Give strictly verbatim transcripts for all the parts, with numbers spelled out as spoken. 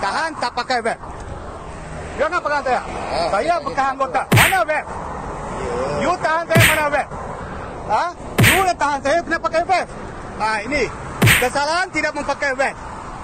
tahan tak pakai vape. Jangan pegang saya. Ah, Saya bekas anggota. Mana vape? You tahan saya mana vape? Ha? You dah tahan saya kena pakai vape. Ha, ini. Kesalahan tidak memakai vape.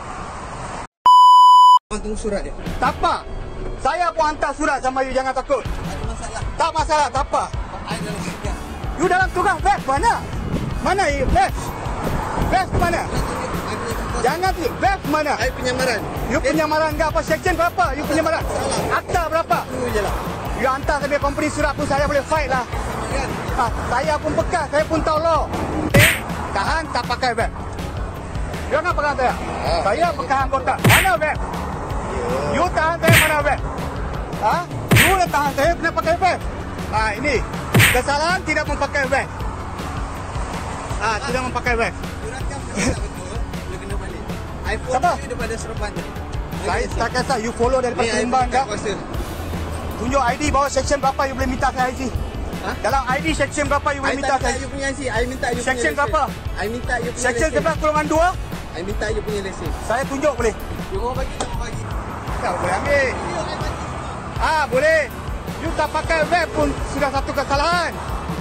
Tunggu surat dia. Tak apa. Saya pun hantar surat sama you, jangan takut. Ada masalah. Tak masalah, tak apa. I dalam kerja. You dalam tugas vape mana? Mana you vape? Vape mana? Jangan tu, vape mana? I penyamaran. You penyamaran ke apa? Section berapa? You penyamaran? Salah. Akta berapa? Tunggu je lah. You hantar ke dia company surat pun saya boleh fight lah. Ha, saya pun bekas, saya pun tahu law. Eh, tahan tak pakai vape. Jangan pegang saya. Ah, Saya bekas anggota. Mana vape? You tahan saya mana vape? Ha? You dah tahan saya kena pakai vape. Ha, ini. Kesalahan tidak memakai vape. Ha, tidak memakai vape. Surat kan betul betul. Dia kena balik. I follow Siapa? you daripada Seremban tadi. Saya tak kisah you follow daripada Ni I Seremban minta kah? kuasa. Tunjuk I D bawah section berapa you boleh minta saya I D. Ha? Dalam I D section berapa you I boleh tak minta minta saya? you punya I C. I minta you punya Section lesen. berapa? I minta you punya Section lesen. sebelas golongan dua, I minta you punya lesen. saya tunjuk boleh. You mau bagi tak mau bagi. Tak boleh ambil. Ah, boleh. You tak pakai vape pun sudah satu kesalahan.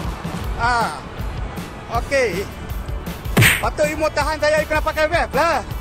Ah. Okey. Patut you mau tahan saya you kena pakai vape lah.